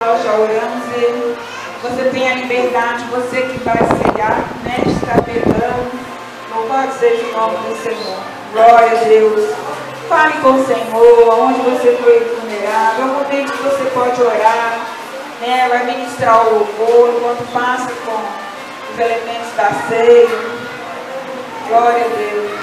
Nós já oramos e você tem a liberdade, você que vai cegar, né, de estar pegando. Louvado seja o nome do Senhor. Glória a Deus. Fale com o Senhor, onde você foi vulnerável. É um momento que você pode orar, né, vai ministrar o louvor enquanto passa com os elementos da ceia. Glória a Deus.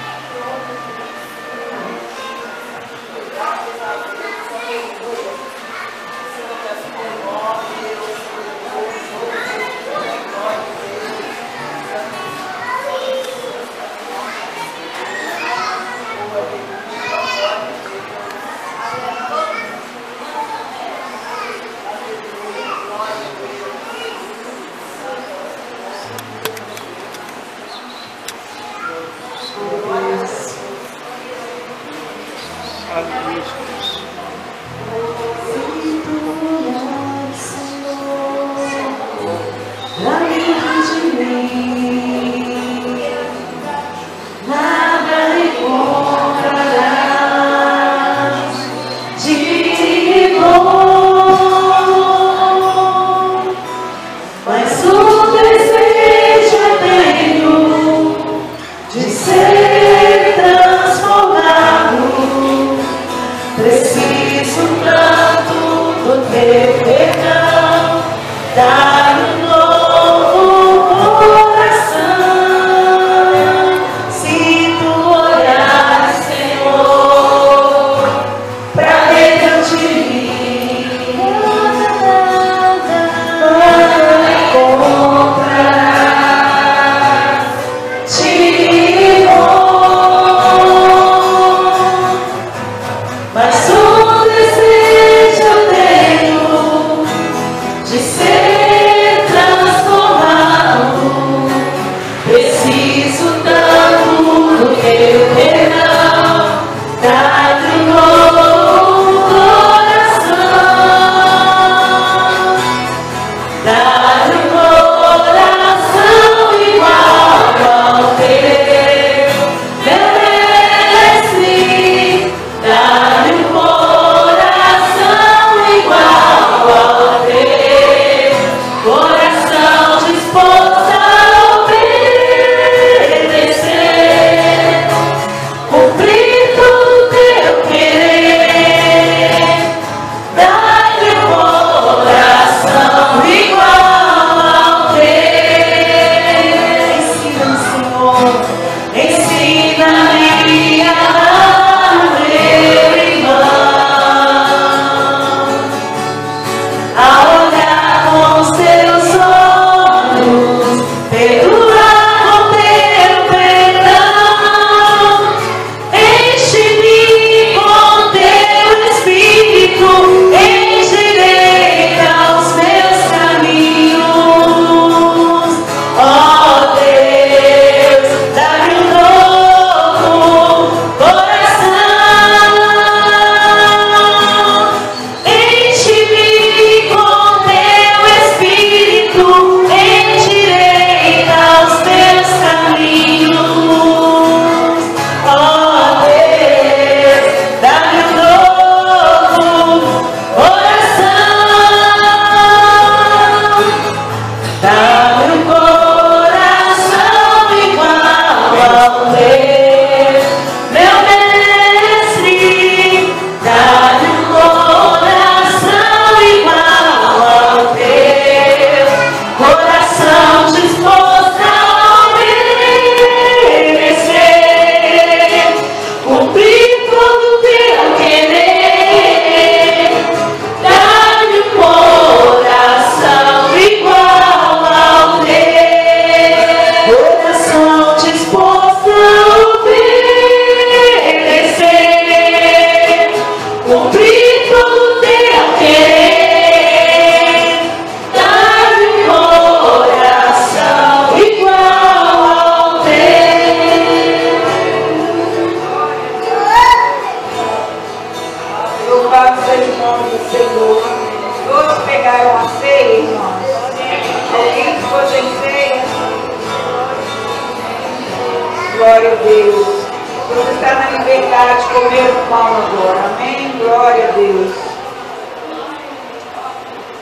Glória a Deus. Você está na liberdade de comer o pão agora. Amém? Glória a Deus.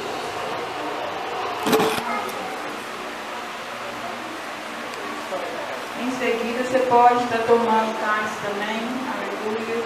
Amém. Aleluia.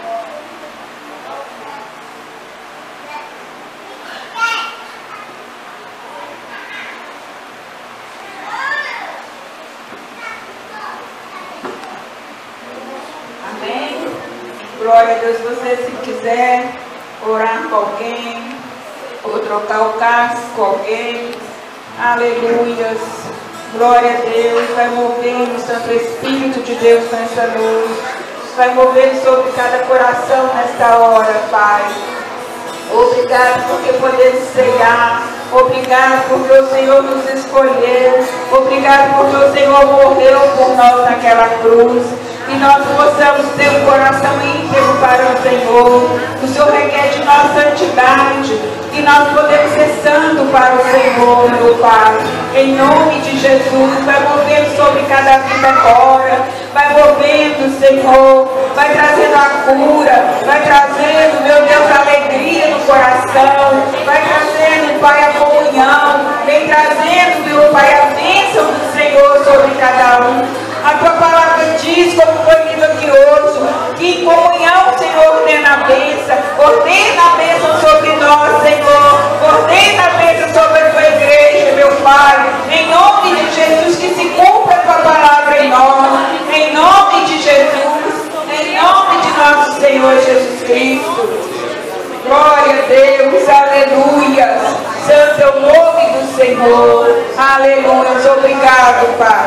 Amém. Glória a Deus. Você, se quiser orar com alguém, ou trocar o cálice com alguém, aleluias. Glória a Deus. Vai mover o Santo Espírito de Deus nessa noite. Vai mover sobre cada coração nesta hora, Pai. Obrigado porque podemos ceiar. Obrigado porque o Senhor nos escolheu. Obrigado porque o Senhor morreu por nós naquela cruz. E nós possamos ter um coração íntegro para o Senhor. O Senhor requer de nós santidade. E nós podemos ser santos para o Senhor, meu Pai. Em nome de Jesus, vai movendo sobre cada vida agora. Vai movendo, Senhor. Vai trazendo a cura. Vai trazendo, meu Deus, a alegria no coração. Vai trazendo, Pai, a comunhão. Vem trazendo, meu Pai, a bênção do Senhor sobre cada um. A tua palavra diz, como foi lido aqui hoje, que em comunhão o Senhor ordena a bênção. Ordena a bênção sobre nós, Senhor. Ordena a bênção sobre a tua igreja, meu Pai. Em nome de Jesus, que se cumpra a tua palavra em nós. Em nome de Jesus. Em nome de nosso Senhor Jesus Cristo. Glória a Deus. Aleluia. Santo é o nome do Senhor. Aleluia. Obrigado, Pai.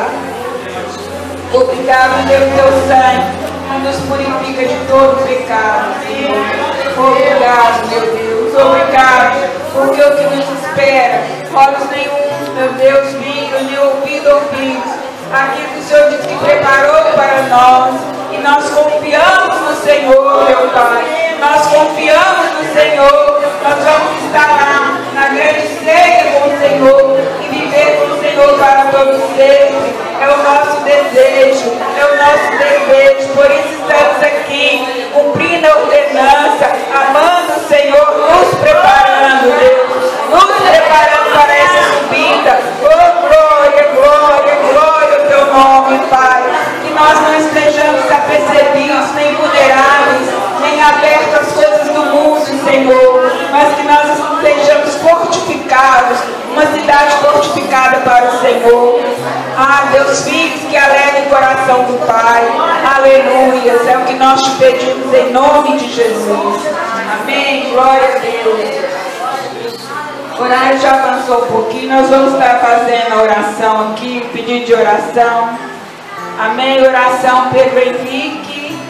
Obrigado pelo teu sangue, que nos purifica de todo pecado, Senhor. Obrigado, meu Deus. Obrigado, porque o que nos espera, olhos nenhum, meu Deus, viram, nem ouvido ouvimos. Aquilo que o Senhor disse que preparou para nós. E nós confiamos no Senhor, meu Pai. Nós confiamos no Senhor. Nós vamos estar lá na grande ceia com o Senhor e viver com o Senhor para todo sempre. É o nosso desejo, é o nosso desejo. Por isso estamos aqui, cumprindo a ordenança, amando o Senhor, nos preparando, Deus, nos preparando para essa subida. Oh, glória, glória, glória ao teu nome, Pai. Que nós não estejamos apercebidos, nem vulneráveis, nem abertos às coisas do mundo, Senhor, mas que nós estejamos fortificados, uma cidade fortificada para o Senhor. Ah, Deus, filhos que alegrem o coração do Pai. Aleluia. É o que nós te pedimos em nome de Jesus. Amém. Glória a Deus. O horário já avançou um pouquinho. Nós vamos estar fazendo a oração aqui, o pedido de oração. Amém. Oração Pedro Henrique,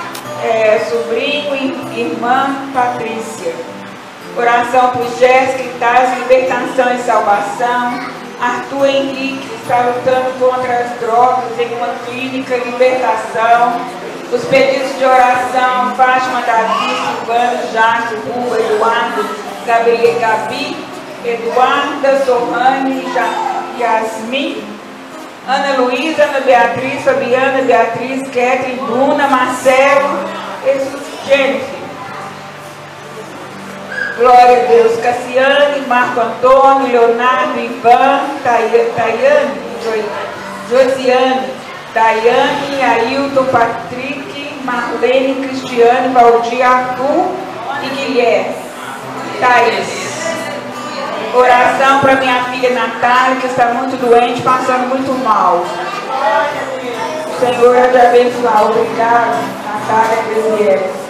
sobrinho e irmã Patrícia. Oração por Jéssica e Taz, libertação e salvação. Arthur Henrique está lutando contra as drogas em uma clínica, libertação. Os pedidos de oração: Fátima, Davi, Silvano, Jaque, Ruba, Eduardo, Gabriel, Gabi, Eduarda, Sorrane, Yasmin, Ana Luísa, Ana Beatriz, Fabiana, Beatriz, Ketrin, Bruna, Marcelo, Jesus, Jennifer. Glória a Deus. Cassiane, Marco Antônio, Leonardo, Ivan, Tayane, Josiane, Daiane, Ailton, Patrick, Marlene, Cristiane, Valdir, Arthur e Guilherme. Thaís. Oração para minha filha Natália, que está muito doente, passando muito mal. O Senhor é de abençoar. Obrigado, Natália Gabriel.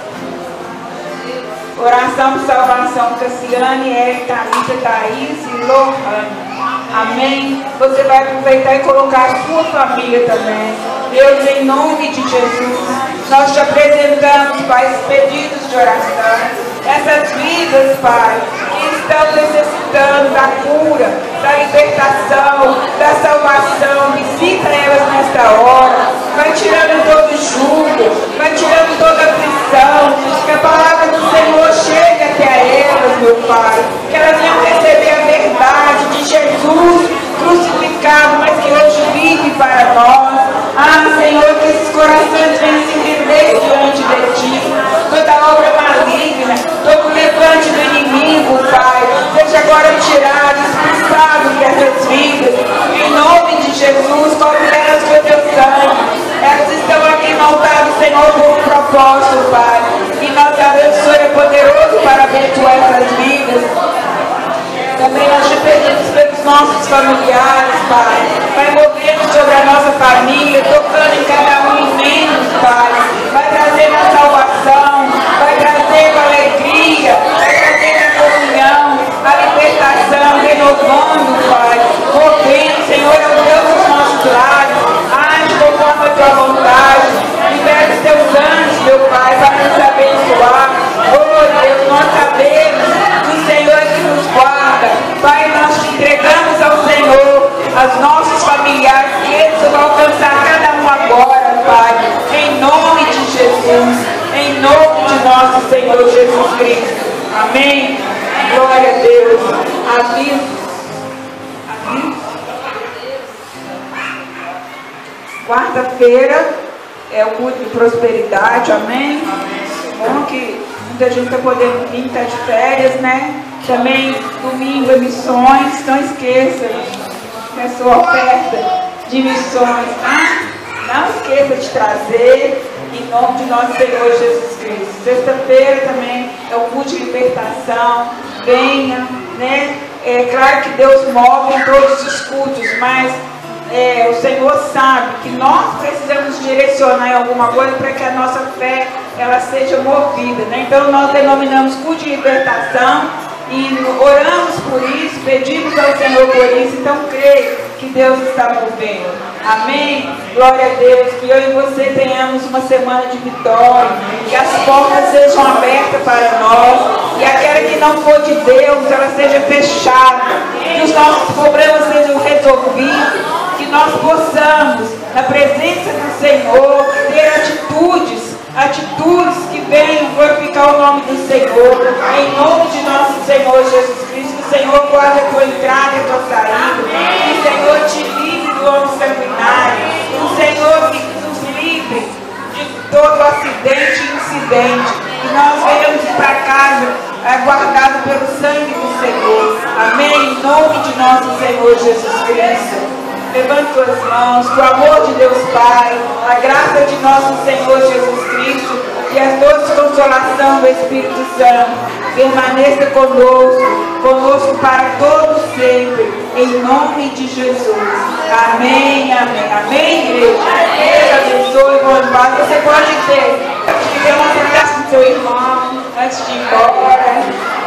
Oração por salvação, Cassiane, Eric, Thalita, Thaís e Lohane. Amém. Você vai aproveitar e colocar a sua família também. Deus, em nome de Jesus, nós te apresentamos, Pai, esses pedidos de oração. Essas vidas, Pai, que estão necessitando da cura, da libertação, da salvação. Visita elas nesta hora. Vai tirando todo jugo, vai tirando toda aflição. Que a palavra do Senhor chegue até elas, meu Pai. Que elas venham receber a verdade de Jesus crucificado, mas que hoje vive para nós. Ah, Senhor, que esses corações venham se render diante de Ti. Toda obra maligna, todo levante do inimigo, Pai, seja agora tirado, expulsado dessas vidas. Em nome de Jesus, cobre elas com o Teu sangue. Elas estão aqui no altar do Senhor apóstolo, Pai. E nós sabemos que o Senhor é poderoso para abençoar essas vidas. Também nós te pedimos pelos nossos familiares, Pai. Vai movendo sobre a nossa família, tocando em cada um em membros, Pai. Vai trazendo a salvação, vai trazendo a alegria, vai trazendo a comunhão, a libertação, renovando, Pai. Movendo, Senhor, é o Deus dos nossos lares. Age conforme a tua vontade. Libera os teus anjos, meu Pai, para nos abençoar. Oh, Deus, nós sabemos que o Senhor é que nos guarda. Pai, nós te entregamos ao Senhor, aos nossos familiares, que eles vão alcançar cada um agora, Pai, em nome de Jesus, em nome de nosso Senhor Jesus Cristo. Amém. Glória a Deus. Amém. Amém. Quarta-feira é o culto de prosperidade, amém? Bom que muita gente está podendo vir, está de férias, né? Também domingo é missões, não esqueça, é sua oferta de missões, tá? Não esqueça de trazer, em nome de nosso Senhor Jesus Cristo. Sexta-feira também é o culto de libertação, venha, né? É claro que Deus move em todos os cultos, mas o Senhor sabe que nós precisamos direcionar em alguma coisa para que a nossa fé ela seja movida, né? Então nós denominamos culto de libertação e oramos por isso, pedimos ao Senhor por isso. Então creio que Deus está movendo, amém? Glória a Deus, que eu e você tenhamos uma semana de vitória, que as portas sejam abertas para nós e aquela que não for de Deus ela seja fechada, que os nossos problemas sejam resolvidos, que nós possamos, na presença do Senhor, ter atitudes que venham glorificar o nome do Senhor, em nome de nosso Senhor Jesus Cristo. Que o Senhor guarde a tua entrada e a tua saída, que o Senhor te livre do homem sanguinário, que o Senhor nos livre de todo acidente e incidente, que nós venhamos para casa guardados pelo sangue do Senhor, amém? Em nome de nosso Senhor Jesus Cristo. Levante suas mãos, que o amor de Deus Pai, a graça de nosso Senhor Jesus Cristo e a doce consolação do Espírito Santo permaneça conosco para todos sempre, em nome de Jesus. Amém, amém, amém, igreja. Deus abençoe, bom paz. Você pode ter uma conversa com seu irmão antes de ir embora.